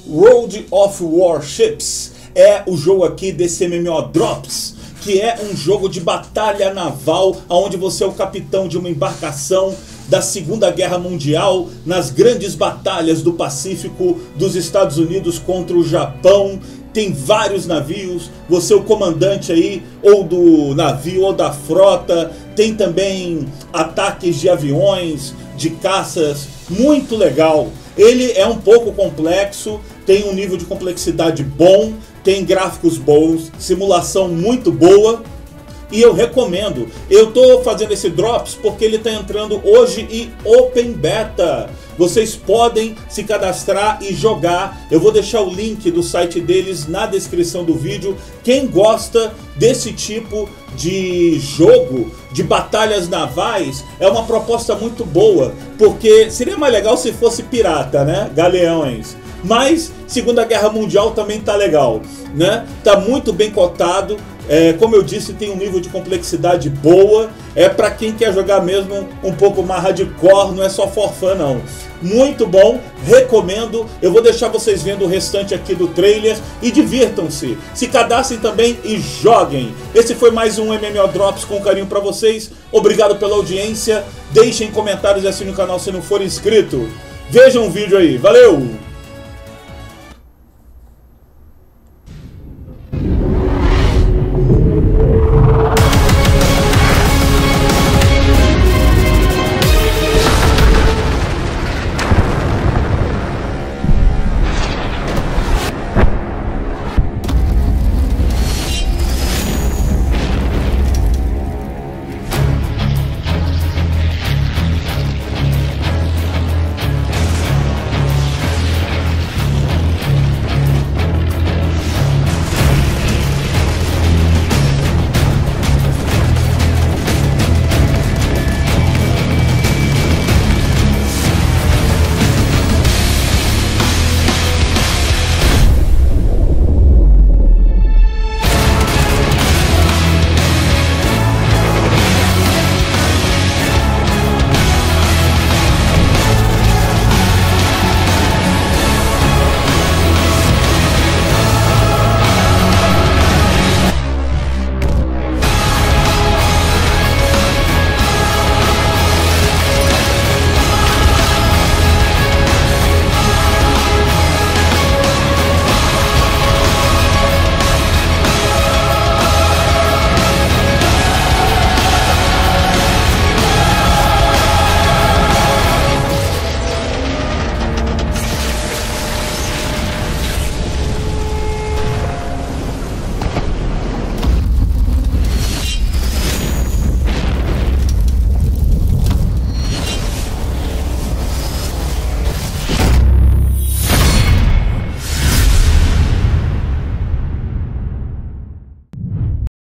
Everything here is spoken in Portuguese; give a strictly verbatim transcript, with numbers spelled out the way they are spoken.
World of Warships é o jogo aqui desse M M O Drops, que é um jogo de batalha naval, onde você é o capitão de uma embarcação da Segunda Guerra Mundial, nas grandes batalhas do Pacífico dos Estados Unidos contra o Japão. Tem vários navios, você é o comandante aí, ou do navio ou da frota. Tem também ataques de aviões, de caças, muito legal. Ele é um pouco complexo, tem um nível de complexidade bom, tem gráficos bons, simulação muito boa. E eu recomendo. Eu tô fazendo esse Drops porque ele tá entrando hoje em Open Beta. Vocês podem se cadastrar e jogar. Eu vou deixar o link do site deles na descrição do vídeo. Quem gosta desse tipo de jogo, de batalhas navais, é uma proposta muito boa. Porque seria mais legal se fosse pirata, né? Galeões. Mas Segunda Guerra Mundial também tá legal, né? Tá muito bem cotado. É, como eu disse, tem um nível de complexidade boa. É para quem quer jogar mesmo um pouco mais hardcore, não é só for fun não. Muito bom, recomendo. Eu vou deixar vocês vendo o restante aqui do trailer e divirtam-se. Se cadastrem também e joguem. Esse foi mais um M M O Drops com carinho para vocês. Obrigado pela audiência. Deixem comentários e assinem o canal se não for inscrito. Vejam o vídeo aí. Valeu!